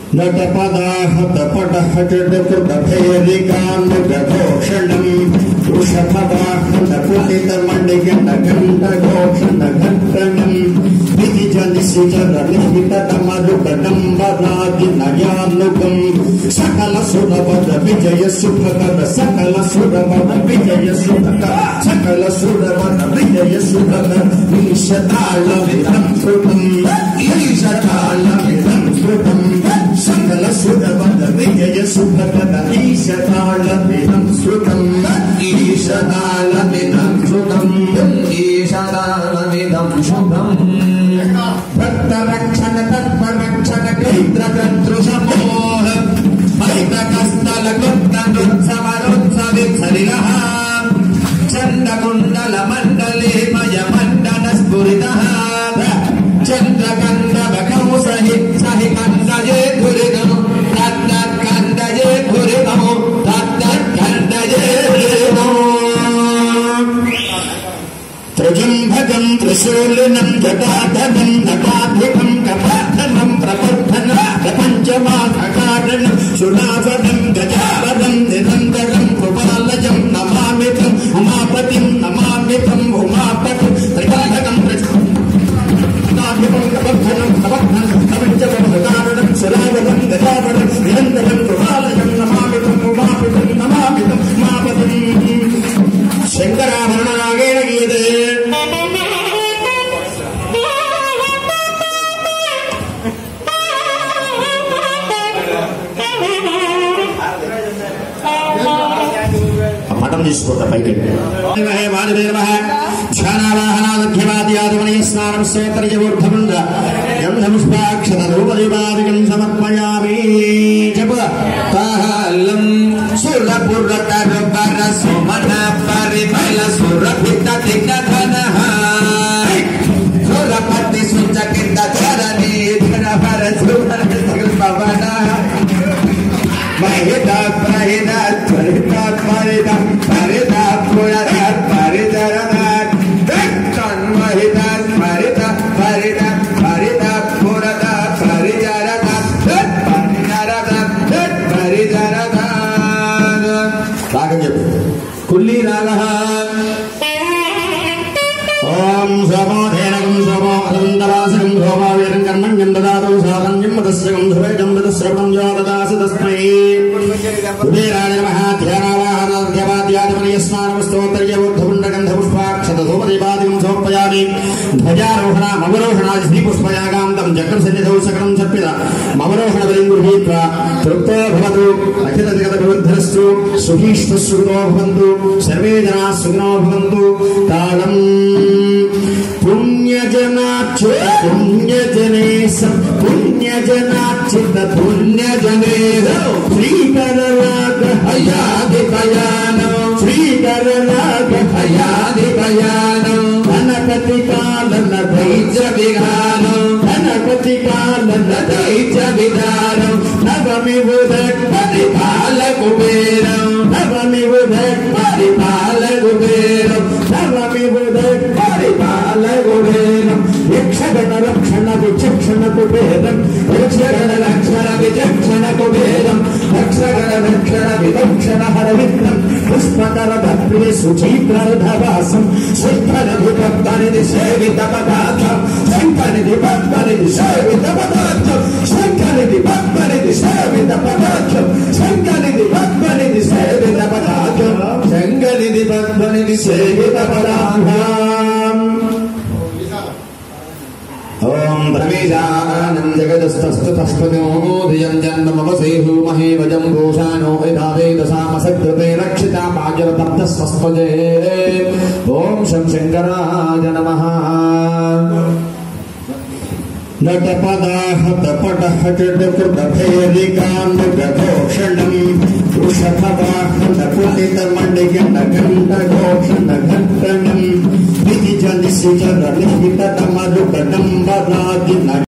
नटपदाहतपटहटकृतभैरिकानुघोषणं वृषभवाहनपुलितमण्डिगणघण्टघोषणघट्टणं विधिजनिशिचरलिखितमरुकटम्बरादिनयानुगं सकलसुरवद विजयसुभकर सकलसुरवद विजयसुभकर सकलसुरवद विजयसुभकर ईशतालमिदं श्रुतं ईशतालमिदं श्रुतं सकलसुरवद विजयसुभकर ईशतालमिदं श्रुतं ईशतालमिदं श्रुतं ईशतालमिदं शुभम् भक्तरक्षण तत्परक्षण कैत्रकर्तृसमोह मैत्रकस्थलगुप्तनुत्सवरोत्सवित्सरिलः चन्द्रकुण्डलमण्डले मयमण्डलस्फुरितः चन्द्रकन्दवकौसहित्सहिकन्दये धुरितम् तत्तत्कन्दये धुरितम् तत्तत्कन्दये धुरितम् त्रिजम्भकं त्रिशूलिनं जटाधनं नटाधिकं कपाधनं प्रबद्धनं प्रपञ्चमाघकारणं सुनासनं गजावदं निरन्तरं कृपालजं नमामितं उमापतिं नमामितं उमापतिं त्रिबन्धकं नाभिकं कबद्धनं कबद्धनं प्रपञ्चमाघकारणं सुनासनं गजावदं निरन्तरं कृपालजं नमामितं उमापतिं नमामितं उमापतिं शङ्कराभरणरागेण गीते మఠం తీసుకోట పైకి ధ్యానావాహనాధ్యవాద్యాదిమనయ స్నానం స్తోత్రయవూర్ధముండ గంధముష్పాక్షరూపదీపాదికం సమర్పయామి చెప్పుదా తాహలం సురపురతరుబర సుమన పరిమళ సురభిత దిగ్ధనః సురపతి సుచకిత ధరణి ధనభర సుమన పవన మహిత ప్రహిత త్వరిత పరిత పరిత పురత పరితరణ తన్మహిత పరిత పరిత పరిత పురత పరిచరత పరిచరత పరిచరత రాగం చెప్పు కుల్లి రాగః ఓం సమోధేనకం సమో అనంతవాసకం భోమావేదం కర్మణ్యం దదాతు సాధన్యం మదస్యకం ధువేదం మదశ్రవణం యో దదాసి తస్మై కుబేరాయ నమః ధ్యానావాహనాధ్యవాద్యాదిమనయ స్నానం స్తోత్రయవూర్ధపుండగంధపుష్పాక్షతధూపదీపాదికం సమర్పయామి ధ్వజారోహణమవరోహణాది శ్రీపుష్పయాగాంతం చక్రం సన్నిధౌ సకలం సర్పిత మవరోహణ బలిం గృహీత్వా తృప్తో భవతు అఖిలజగద్భవద్ధరస్తు సుఖీష్ఠసుఖినో భవంతు సర్వే జనాః సుఖినో భవంతు తాళం పుణ్యజనాచ్యుత పుణ్యజనేశం పుణ్యజనాచ్యుత పుణ్యజనేశం శ్రీకరరాగ హయాదిపయానం శ్రీకరరాగ హయాదిపయానం గణపతి కాలన దైత్య విఘానం గణపతి కాలన దైత్య విధానం నవమి ఉదక్ పరిపాల కుబేరం నవమి ఉదక్ పరిపాల కుబేరం నవమి ఉదక్ పరిపాల కుబేరం యక్షగణ రక్షణ విచక్షణ కుబేరం యక్షగణ రక్షణ విచక్షణ కుబేరం యక్షగణ రక్షణ విచక్షణ హర విక్రం పుష్పకర భక్తి సుచీప్రధవాసం శంకరధి భక్తనిధి సేవిత పదార్థం శంకరనిధి భక్తనిధి సేవిత పదార్థం శంకరనిధి భక్తనిధి సేవిత పదార్థం శంకరనిధి భక్తనిధి సేవిత పదార్థం శంకరనిధి భక్తనిధి సేవిత పదార్థం ఓం ప్రవేశానం జగదస్తస్తు తస్మోదయం జన్మమవసేహు మహేవజం భూషానో యథావేదసామసకృతే రక్షితా పాజరతప్తస్వస్పజే ఓం శం శంకరాయ నమః నటపదాహతపటహటకృతభైరికానుఘోషణం వృషభవాహనపులితమण्डिगणघण्टघोषणघट्टणं విధిజనిశిచరలిఖితమరుకటంబరాదిన